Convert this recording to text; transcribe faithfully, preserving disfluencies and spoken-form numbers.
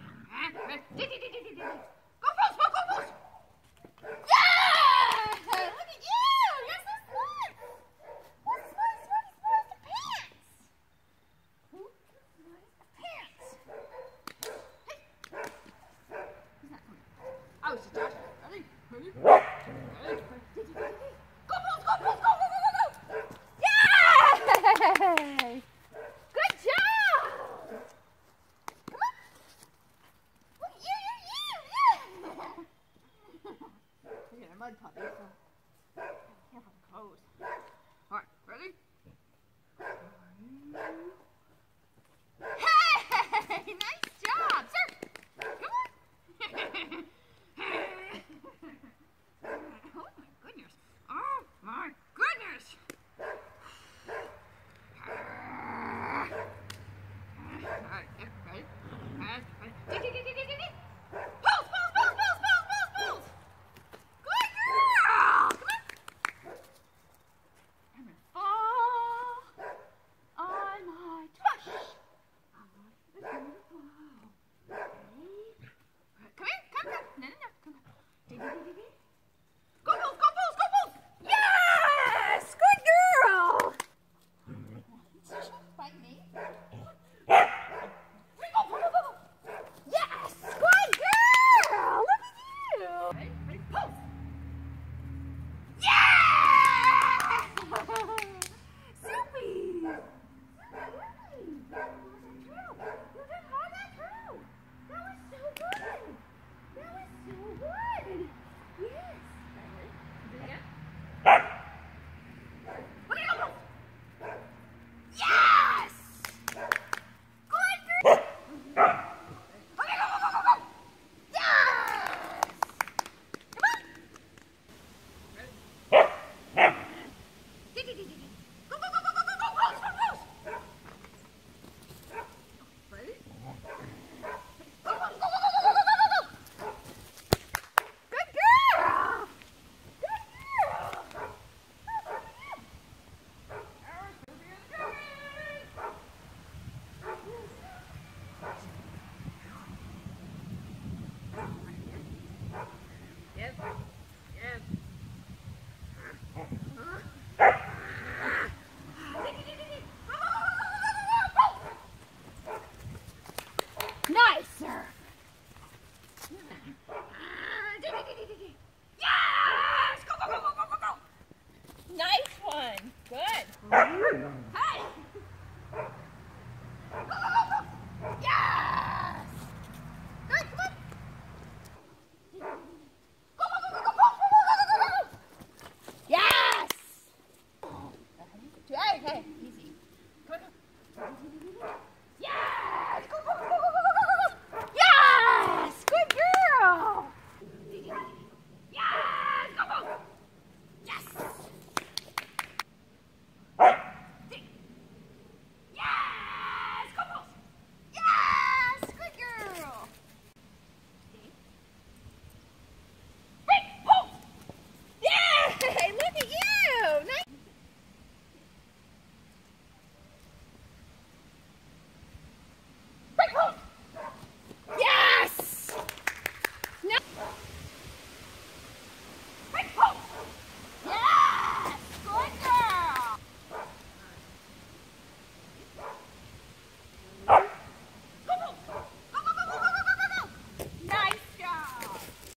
Go, Bruce! Go, go, Bruce! Yeah! Look at you! You're so smart! What's smart, smart, smart the pants? Who smart the pants? Hey! He's not coming. Oh, it's Josh. Ready? Ready? Ready? Go, Bruce! Go, Bruce! Go, go, go, go, go! Yay! Good job! Come on! Look at you, you, you, yeah! You're a mud puppy. So.